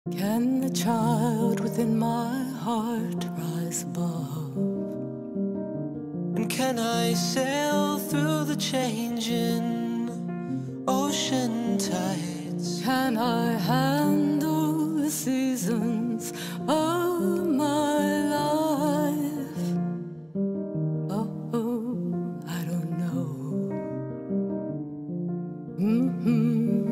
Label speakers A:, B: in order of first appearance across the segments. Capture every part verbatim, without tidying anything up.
A: Can the child within my heart rise above?
B: And can I sail through the changing ocean tides?
A: Can I handle the seasons of my life? Oh, oh I don't know. Mm-hmm.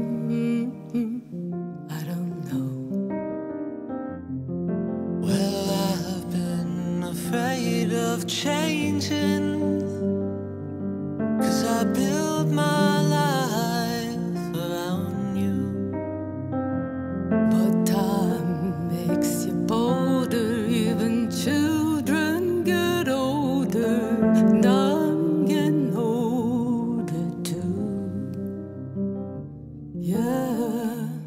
B: Well, I've been afraid of changing, 'cause I built my life around you.
A: But time makes you bolder, even children get older, and I'm getting older too. Yeah.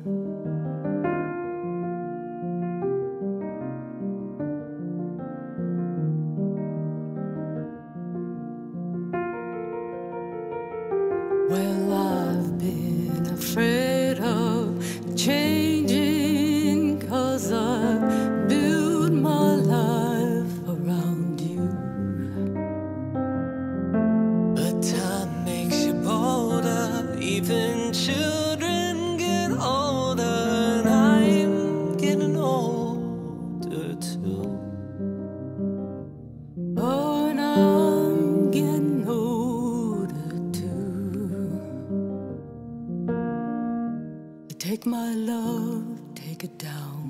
A: Well, I've been afraid of changing, 'cause I built my life around you.
B: But time makes you bolder, even children get older, and I'm getting older too.
A: Oh, and I'm getting older too. Take my love, take it down.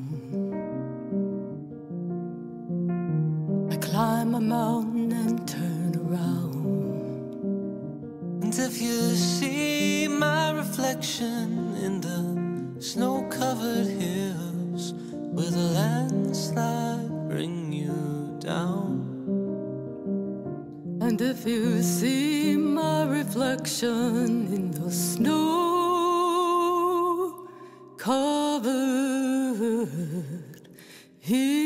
A: I climb a mountain and turn around.
B: And if you see my reflection in the snow-covered hills, will the landslide bring you down?
A: And if you see my reflection in the snow covered hills,